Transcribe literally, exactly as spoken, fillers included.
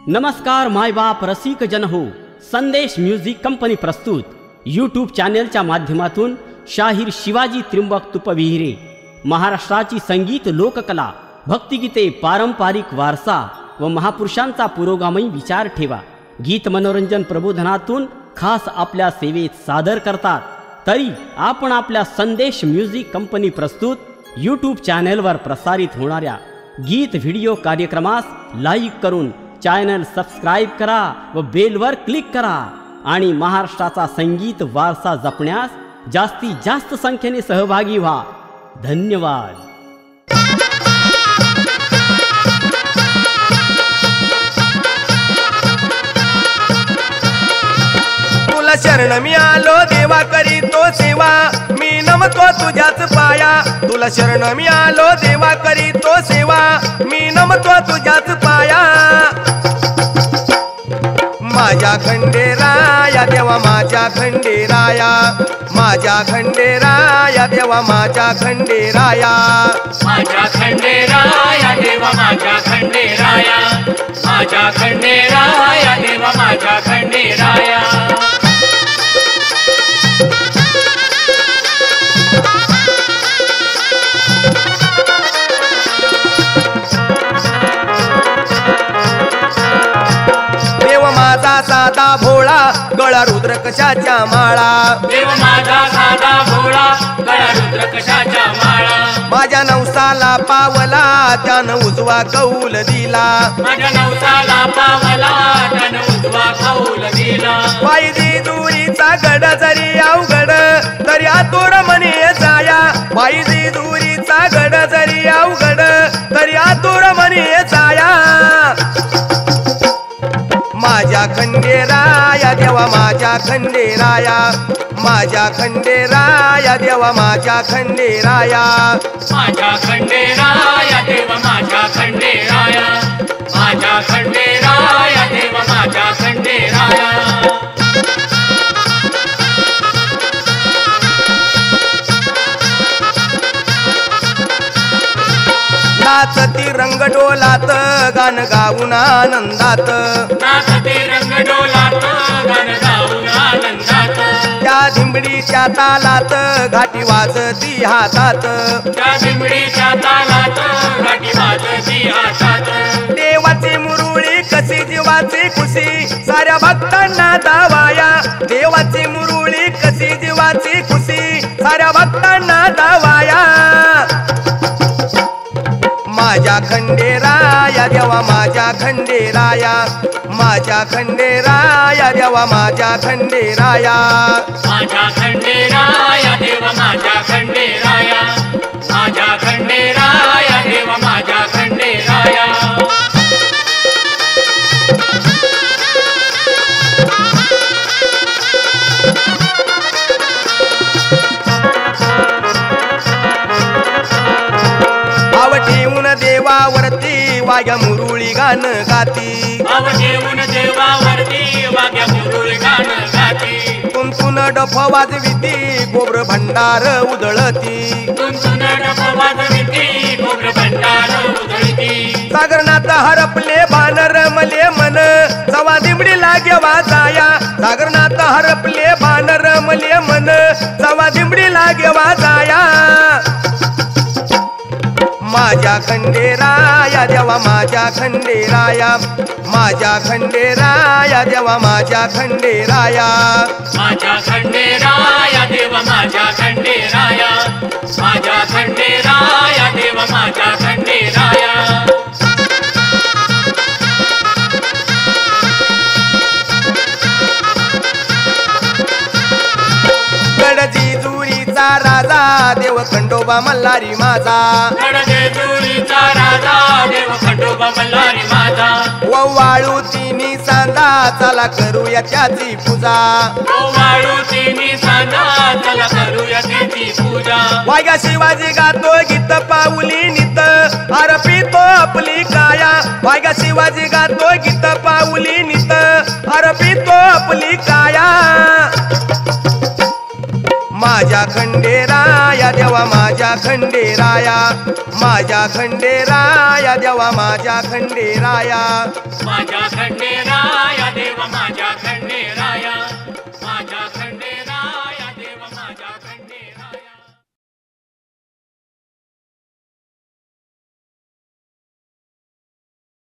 नमस्कार मायबाप रसिक जन हो, संदेश म्युझिक कंपनी प्रस्तुत यूट्यूब चॅनेलच्या माध्यमातून शाहीर शिवाजी त्रिंबक तुपविहिरे महाराष्ट्राची संगीत लोककला, भक्तिगीते, पारंपरिक वारसा व महापुरुषांचा पुरोगामी विचार ठेवा गीत मनोरंजन प्रबोधनातून खास आपल्या सेवेत सादर करतात। तरी आपण आपल्या संदेश म्युझिक कंपनी प्रस्तुत यूट्यूब चॅनेलवर प्रसारित होणाऱ्या गीत व्हिडिओ कार्यक्रमास लाईक करून चॅनल सबस्क्राइब करा व बेलवर क्लिक करा आणि महाराष्ट्राचा संगीत वारसा जपण्यास जास्तीत जास्त संख्येने सहभागी व्हा। धन्यवाद। तुला शरण मी आलो देवा, करी तो सेवा मी नमतो तुझ्याच पाया। तुला शरण मी आलो देवा, करी तो सेवा मी नमतो तुझ्याच पाया। माझ्या खंडेराया देवा, माझ्या खंडेराया, माझ्या खंडेराया देवा, माझ्या खंडेराया, माझ्या खंडेराया देवा, माझ्या खंडेराया, माझ्या खंडेराया देवा, माझ्या खंडेराया। माझा साधा भोळा, गळा रुद्र कशाच्या माळा। देव माझा साधा भोळा, गळा रुद्र कशाच्या माळा। माझ्या नवसाला पावला, त्यानं उजवा कौल दिला। माझ्या नवसाला पावला, त्यानं उजवा कौल दिला। पायदी दुरीचा गड जरी अवघड, तरी आतुर मनी जाया। पायदी दुरीचा गड जरी अवघड, तरी आतुर मनी जाया। माझ्या खंडेराया देवा, माझ्या खंडेराया, माझ्या खंडेराया देवा, माझ्या खंडेराया, माझ्या खंडेराया देवा, माझ्या खंडेराया, माझ्या खंडेराया देवा, माझ्या खंडेराया। नाचती रंग डोलात, गान गाऊन आनंदात, नाचते रंग डोलात, गान गाऊन आनंदात। त्या धिंबडीच्या तालात, घाटी वाजती हातात, त्या भिंबडीच्या तालात, घाटी वाजती हातात। देवाची मुरुळी कशी जीवाची खुशी, साऱ्या भक्तांना दावाया। देवाची मुरुळी कशी जीवाची खुशी, साऱ्या भक्तांना दावाया। माझ्या खंडेराया देवा, माझ्या खंडेराया, माझ्या खंडेराया देवा, माझ्या खंडेराया, माझ्या खंडेराया देवा, माझ्या खंडेराया, माझ्या खंडेराया देवा, माझ्या खंडेराया। देवावरती वाग्या मुरुळी गान गाती, अव देऊन देवावरती वाग्या मुरुळी गान गाती। तुंतुन डफ वाजविती, गोब्र भंडार उधळती, तुंतुन डफ वाजविती, गोब्र भंडार उधळती। सागरनाथ हरपले बाण रमले मन, जवा दिमडी लागे वाजाया। सागरनाथ हरपले बाण रमले मन, जवा दिमडी लागे वाजाया। माझ्या खंडेराया देवा, माझ्या खंडेराया, माझ्या खंडेराया देवा, माझ्या खंडेराया, माझ्या खंडेराया देवा, माझ्या खंडेराया, माझ्या खंडेराया देवा, माझ्या खंडेराया। गडजिजुरीचा राजा देव खंडोबा मल्हारी माझा, गडजेजुरीचा राजा देव खंडोबा मल्हारी माझा। वव्वाळू तिन्ही सांदा, चला करूया त्याची पूजा। ओवाळू तिन्ही सांजा, चला करूया त्याची पूजा। वाग्या शिवाजी गातो गीत पाऊली नित, अर्पितो आपली काया। वाग्या शिवाजी गातो गीत पाऊली नित, अर्पितो आपली काया। माझ्या खंडेराया देवा माझ्या खंडेराया माझ्या खंडेराया देवा माझ्या खंडेराया माझ्या खंडेराया देवा